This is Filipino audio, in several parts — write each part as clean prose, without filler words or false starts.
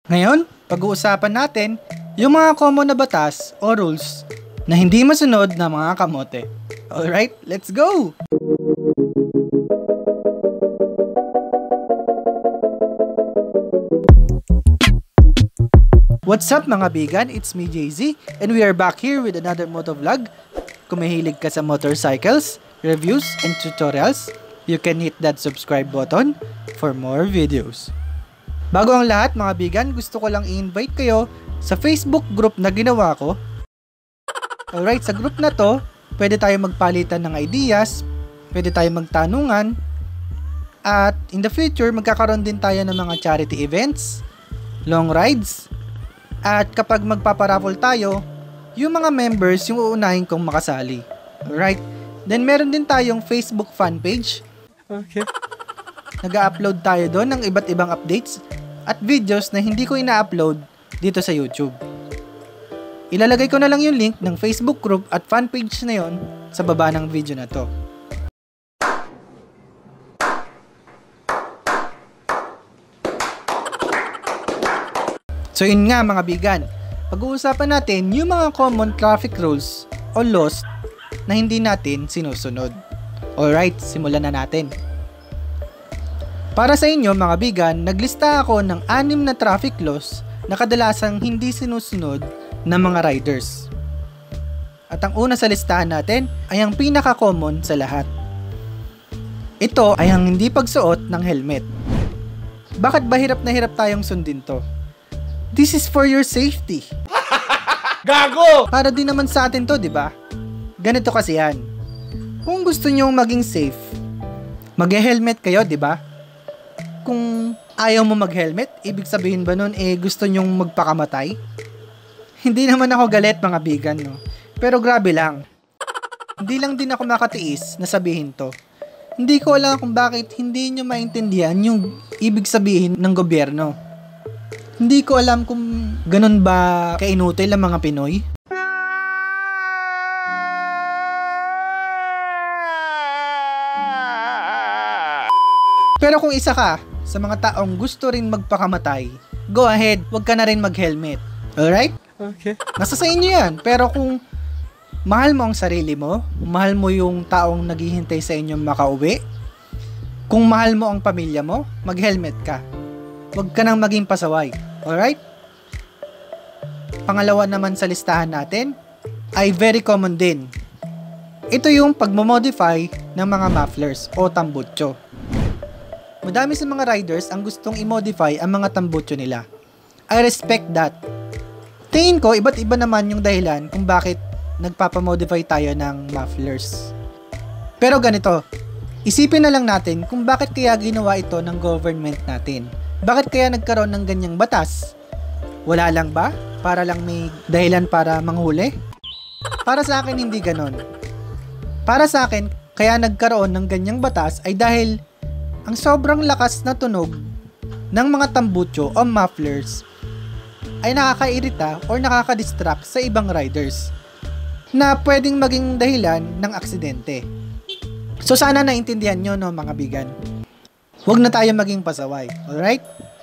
Ngayon, pag-uusapan natin yung mga common na batas o rules na hindi masunod ng mga kamote. Alright, let's go! What's up mga bigan? It's me JZ and we are back here with another moto vlog. Kung mahilig ka sa motorcycles, reviews, and tutorials, you can hit that subscribe button for more videos. Bago ang lahat mga bigan, gusto ko lang i-invite kayo sa Facebook group na ginawa ko. Alright, sa group na to, pwede tayo magpalitan ng ideas, pwede tayo magtanungan, at in the future, magkakaroon din tayo ng mga charity events, long rides, at kapag magpaparaffle tayo, yung mga members yung uunahin kong makasali. Alright, then meron din tayong Facebook fan page. Okay. Nag-upload tayo doon ng iba't ibang updates at videos na hindi ko ina-upload dito sa YouTube. Ilalagay ko na lang yung link ng Facebook group at fan page na yon sa baba ng video na to. So yun nga mga bigan, pag-uusapan natin yung mga common traffic rules o laws na hindi natin sinusunod. Alright, simulan na natin. Para sa inyo mga bigan, naglista ako ng 6 na traffic laws na kadalasang hindi sinusunod ng mga riders. At ang una sa listahan natin ay ang pinaka-common sa lahat. Ito ay ang hindi pagsuot ng helmet. Bakit ba hirap na hirap tayong sundin to? This is for your safety. Gago! Para din naman sa atin to, di ba? Ganito kasi yan. Kung gusto nyo maging safe, mag-helmet kayo, di ba? Kung ayaw mo mag-helmet, ibig sabihin ba nun gusto nyong magpakamatay? Hindi naman ako galit mga bigan, no? Pero grabe lang. Hindi lang din ako makatiis na sabihin to. Hindi ko alam kung bakit hindi nyo maintindihan yung ibig sabihin ng gobyerno. Hindi ko alam kung ganun ba kainutil ang mga Pinoy. Pero kung isa ka sa mga taong gusto rin magpakamatay, go ahead, wag ka na rin mag-helmet. Alright? Okay. Nasa sa inyo yan. Pero kung mahal mo ang sarili mo, mahal mo yung taong naghihintay sa inyo makauwi, kung mahal mo ang pamilya mo, mag-helmet ka. Wag ka nang maging pasaway. Alright? Pangalawa naman sa listahan natin ay very common din. Ito yung pagmamodify ng mga mufflers o tambutso. Madami sa mga riders ang gustong i-modify ang mga tambutso nila. I respect that. Tingin ko, iba't iba naman yung dahilan kung bakit nagpapamodify tayo ng mufflers. Pero ganito, isipin na lang natin kung bakit kaya ginawa ito ng government natin. Bakit kaya nagkaroon ng ganyang batas? Wala lang ba? Para lang may dahilan para manghuli? Para sa akin, hindi ganon. Para sa akin, kaya nagkaroon ng ganyang batas ay dahil ang sobrang lakas na tunog ng mga tambutso o mufflers ay nakakairita or nakakadistract sa ibang riders na pwedeng maging dahilan ng aksidente. So sana naintindihan nyo no mga bigan. Huwag na tayo maging pasaway, alright?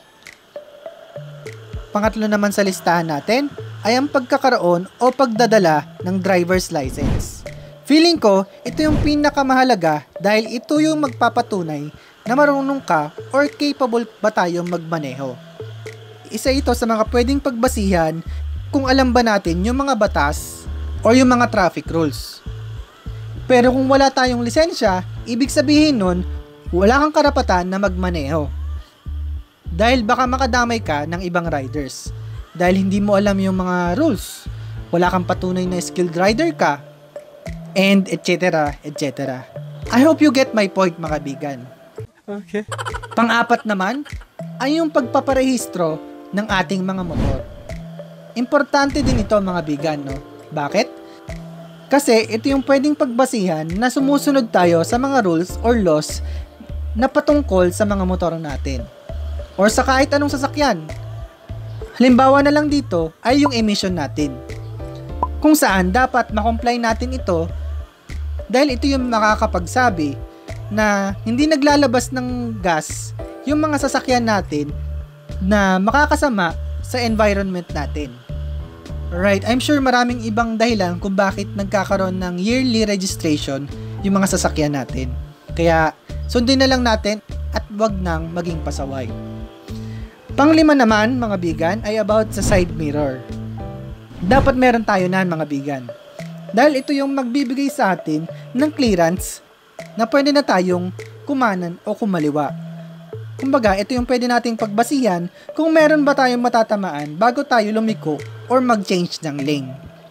Pangatlo naman sa listahan natin ay ang pagkakaroon o pagdadala ng driver's license. Feeling ko, ito yung pinakamahalaga dahil ito yung magpapatunay na marunong ka or capable ba tayong magmaneho. Isa ito sa mga pwedeng pagbasihan kung alam ba natin yung mga batas o yung mga traffic rules. Pero kung wala tayong lisensya, ibig sabihin nun, wala kang karapatan na magmaneho. Dahil baka makadamay ka ng ibang riders. Dahil hindi mo alam yung mga rules. Wala kang patunay na skilled rider ka. And etc. etc. I hope you get my point mga bigan. Okay. Pang-apat naman ay yung pagpaparehistro ng ating mga motor. Importante din ito mga bigan, no? Bakit? Kasi ito yung pwedeng pagbasihan na sumusunod tayo sa mga rules or laws na patungkol sa mga motor natin or sa kahit anong sasakyan. Halimbawa na lang dito ay yung emission natin, kung saan dapat makomply natin ito dahil ito yung makakapagsabi na hindi naglalabas ng gas yung mga sasakyan natin na makakasama sa environment natin. Alright, I'm sure maraming ibang dahilan kung bakit nagkakaroon ng yearly registration yung mga sasakyan natin. Kaya sundin na lang natin at wag nang maging pasaway. Panglima naman mga bigan ay about sa side mirror. Dapat meron tayo na mga bigan. Dahil ito yung magbibigay sa atin ng clearance na pwede na tayong kumanan o kumaliwa. Kumbaga, ito yung pwede nating pagbasihan kung meron ba tayong matatamaan bago tayo lumiko or mag-change ng lane.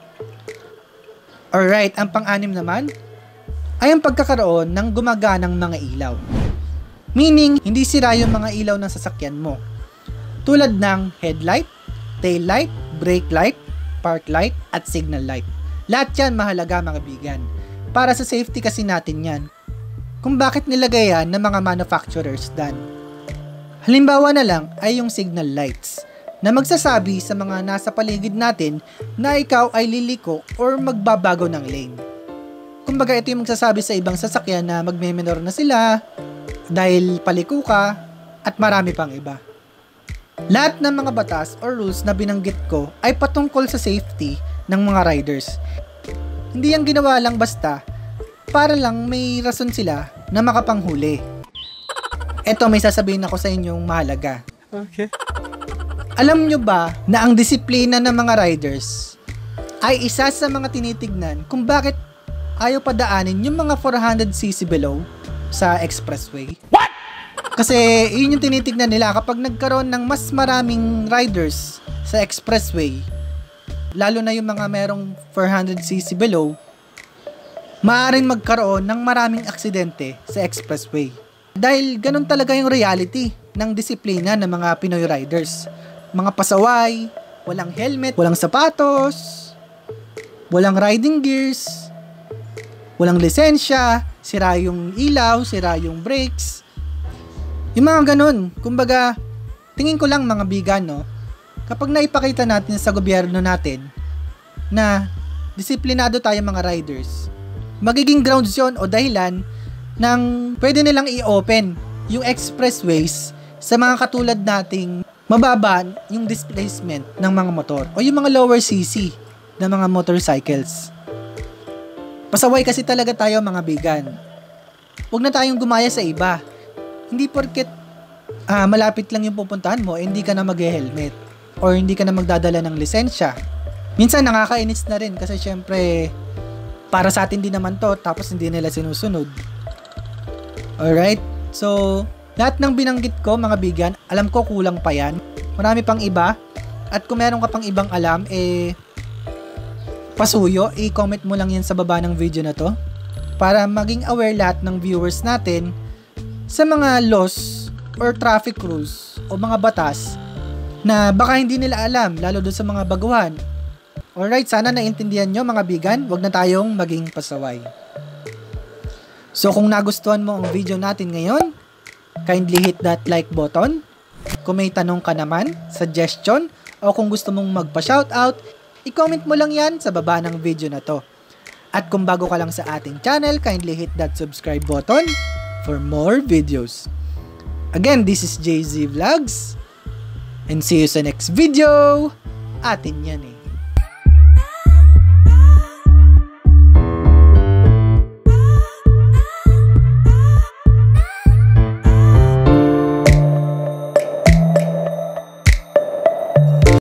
Alright, ang pang-anim naman ay ang pagkakaroon ng gumaganang mga ilaw. Meaning, hindi sira yung mga ilaw ng sasakyan mo. Tulad ng headlight, tail light, brake light, park light, at signal light. Lahat yan mahalaga mga bigan. Para sa safety kasi natin yan. Kung bakit nilagay yan ng mga manufacturers dan. Halimbawa na lang ay yung signal lights na magsasabi sa mga nasa paligid natin na ikaw ay liliko or magbabago ng lane. Kumbaga ito yung magsasabi sa ibang sasakyan na magme-minor na sila dahil paliko ka at marami pang iba. Lahat ng mga batas or rules na binanggit ko ay patungkol sa safety ng mga riders. Hindi yan ginawa lang basta para lang may rason sila na makapanghuli. Eto, may sasabihin ako sa inyong mahalaga. Okay. Alam nyo ba na ang disiplina ng mga riders ay isa sa mga tinitignan kung bakit ayaw padaanin yung mga 400cc below sa expressway? What? Kasi yun yung tinitignan nila kapag nagkaroon ng mas maraming riders sa expressway, lalo na yung mga merong 400cc below, maaaring magkaroon ng maraming aksidente sa expressway. Dahil ganun talaga yung reality ng disiplina ng mga Pinoy riders. Mga pasaway, walang helmet, walang sapatos, walang riding gears, walang lisensya, sira yung ilaw, sira yung brakes. Yung mga ganun, kumbaga, tingin ko lang mga bigan, no? Kapag naipakita natin sa gobyerno natin na disiplinado tayo mga riders, magiging grounds yun o dahilan nang pwede nilang i-open yung expressways sa mga katulad nating mababa yung displacement ng mga motor o yung mga lower cc na mga motorcycles. Pasaway kasi talaga tayo mga bigan. Huwag na tayong gumaya sa iba. Hindi porket malapit lang yung pupuntahan mo, hindi ka na mag-helmet or hindi ka na magdadala ng lisensya. Minsan nakakainis na rin kasi syempre para sa atin din naman to tapos hindi nila sinusunod. Alright, so lahat ng binanggit ko mga bigan, alam ko kulang pa yan. Marami pang iba. At kung meron ka pang ibang alam, pasuyo, i-comment mo lang yan sa baba ng video na to para maging aware lahat ng viewers natin sa mga laws or traffic rules o mga batas na baka hindi nila alam, lalo doon sa mga baguhan. Alright, sana naintindihan nyo mga bigan, wag na tayong maging pasaway. So kung nagustuhan mo ang video natin ngayon, kindly hit that like button. Kung may tanong ka naman, suggestion, o kung gusto mong magpa-shoutout, i-comment mo lang yan sa baba ng video na to. At kung bago ka lang sa ating channel, kindly hit that subscribe button for more videos. Again, this is JZ Vlogs, and see you sa next video. Atin yan eh.